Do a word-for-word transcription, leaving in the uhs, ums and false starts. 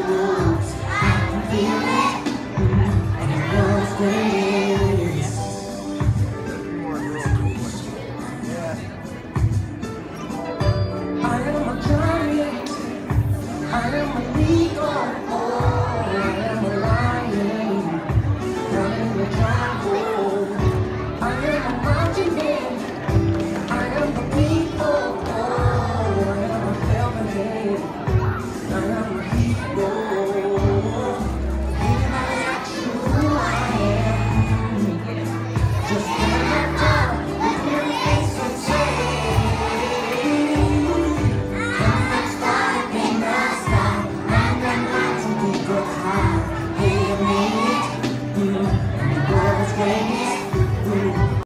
moves. I can feel it, and it goes grace. I am a giant, I am a eagle, oh, I am a lion, running the jungle. I am a mountain man, I am the people, oh, I am a feminine, I am a hero. Anybody ask you who I am? Just stand up tall, look me in the face and say, I'm not starting in the sky, and I'm not to be go high. Hear me.